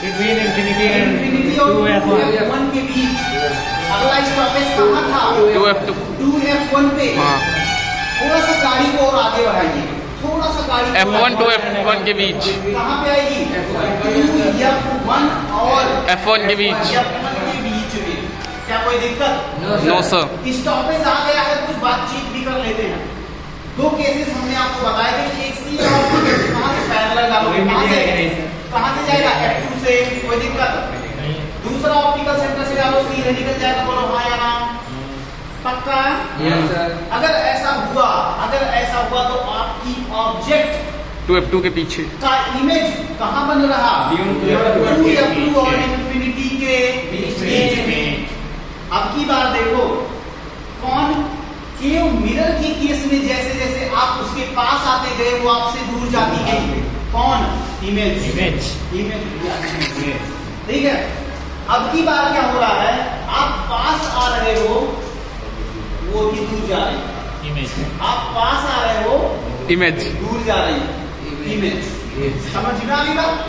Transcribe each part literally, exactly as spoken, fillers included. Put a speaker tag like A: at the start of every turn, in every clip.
A: Between infinity and
B: infinity और
A: two F
B: one के बीच। अगला स्टॉपेज कहाँ था?
C: Two F two
B: two F one पे।
C: हाँ
B: थोड़ा सा गाड़ी को और आगे बढ़ाइए, थोड़ा सा गाड़ी
C: F one two F one के बीच।
B: कहाँ पे आएगी? टू एफ वन और
C: एफ वन के बीच।
B: एफ वन के बीच में। क्या कोई दिक्कत?
C: No sir.
B: स्टॉपेज आ गया है, कुछ बातचीत भी कर लेते हैं। दो केसेस हमने आपको बताए थे कि एक सी और कहाँ से पैरेलल डालोगे, कहाँ से कहाँ से जाएगा? एफ टू से। कोई दिक्कत? दूसरा ऑप्टिकल सेंटर से डालो, सीधे निकल जाएगा। बोलो हाँ या ना? पक्का?
A: Yes sir.
B: अगर ऐसा हुआ अगर ऐसा हुआ तो आपकी ऑब्जेक्ट
C: टू एफ टू के पीछे
B: का इमेज कहाँ बन रहा? टू एफ टू और इंफिनिटी के बीच में। अब की बार देखो, कौन केव मिरर के केस में जैसे जैसे आप उसके पास आते गए वो आपसे दूर जाती गई। कौन? इमेज।
A: Image
B: image. ठीक है। अब की बार क्या हो रहा है? आप पास आ रहे हो, वो भी दूर जा रही है।
A: इमेज।
B: आप पास आ रहे हो,
C: इमेज
B: दूर जा रही है। इमेज। समझ में आ गई बात?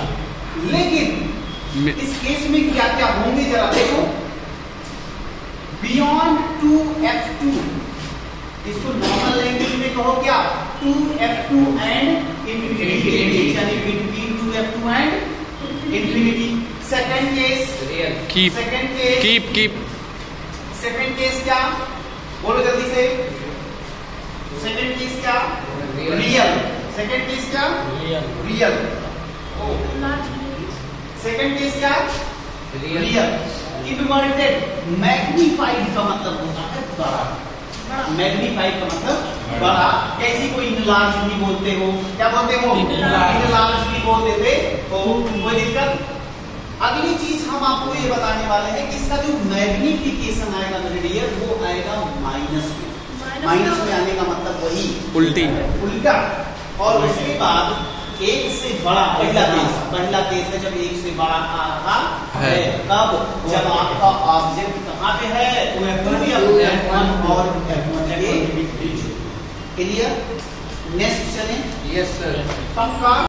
B: लेकिन इस केस में क्या क्या होंगे जरा देखो। बियॉन्ड टू एफ टू, इसको नॉर्मल लैंग्वेज में कहो क्या? Two F two and infinity, यानी between two F two and infinity. Second case
C: keep
B: second case
C: keep keep
B: second case क्या? बोलो जल्दी से। सेकंड केस क्या? रियल। सेकंड केस क्या? रियल। सेकंड केस क्या? रियल। इन्वर्टेड। मैग्नीफाइड का मतलब होता है बड़ा। मैग्नीफाइड का मतलब बड़ा। कैसी कोई इनलार्ज भी बोलते हो? क्या बोलते हो? इनलार्ज भी बोल देते हो। कोई दिक्कत? अगली चीज हम आपको ये बताने वाले हैं कि इसका जो मैग्निफिकेशन आएगा रेडियर, वो आएगा माइनस में। माइनस में आने का मतलब वही
C: उल्टी
B: उल्टा। और उसके बाद एक से बड़ा पहला केस पहला केस है जब एक से बड़ा आ रहा है। कब? जब आपका ऑब्जेक्ट कहाँ पे है? एफ वन और एफ वन के बीच। क्लियर? नेक्स्ट चलें।
A: Yes sir.
B: पक्का?